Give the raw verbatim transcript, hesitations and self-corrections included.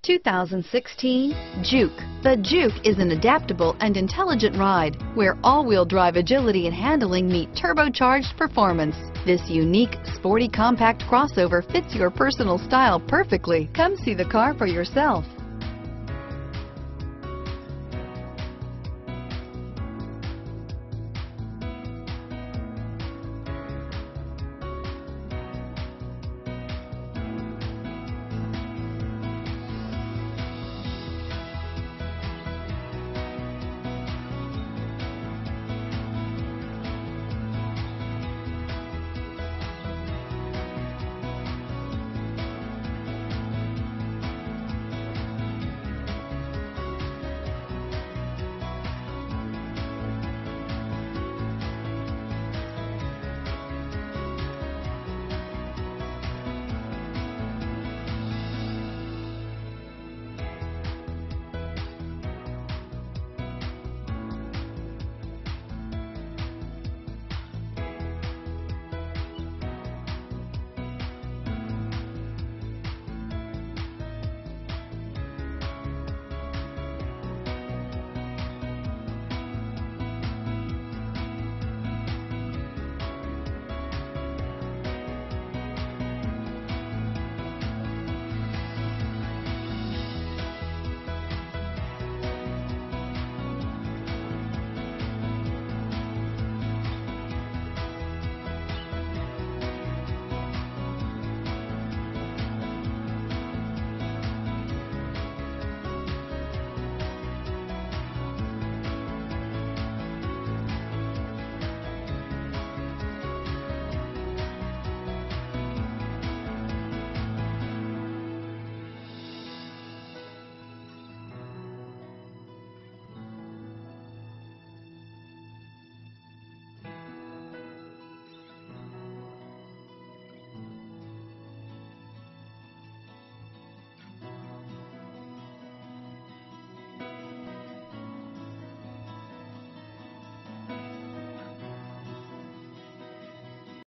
two thousand sixteen Juke. The Juke is an adaptable and intelligent ride where all-wheel drive agility and handling meet turbocharged performance. This unique, sporty compact crossover fits your personal style perfectly. Come see the car for yourself.